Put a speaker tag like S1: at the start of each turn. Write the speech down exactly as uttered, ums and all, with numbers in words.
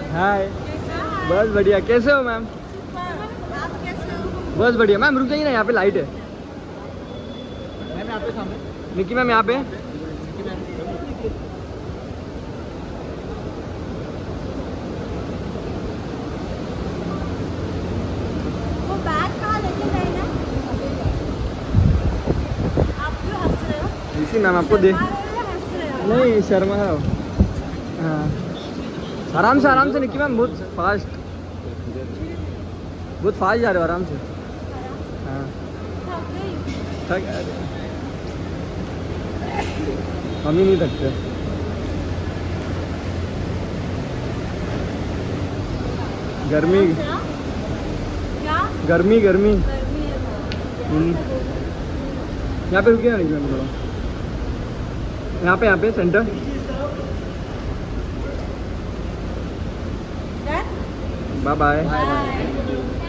S1: हाय। बस बढ़िया, कैसे हो मैम?
S2: आप कैसे हो?
S1: बस बढ़िया मैम, रुक जाइए ना, यहाँ पे लाइट है।
S3: मैम यहाँ पे सामने
S1: निकी मैम यहाँ पे।
S2: वो बैग कहाँ लेके गए ना? आप क्यों हंस रहे हो?
S1: निकी मैम आपको दे,
S2: शर्मा रहे हो या हंस रहे हो?
S1: नहीं शर्मा है वो। हाँ आराम से आराम से निकी मैम, बहुत फास्ट, बहुत फास्ट जा रहे हो, आराम से। हाँ
S2: थक गई?
S1: थक, हम ही नहीं थकते। गर्मी
S2: आराम से, हाँ? क्या?
S1: गर्मी गर्मी।
S2: गर्मी है बहुत।
S1: हम्म। यहाँ पे रुकिए ना निकी मैम थोड़ा, यहाँ पे यहाँ पे centre.
S2: Done?
S1: Bye bye.
S2: Bye.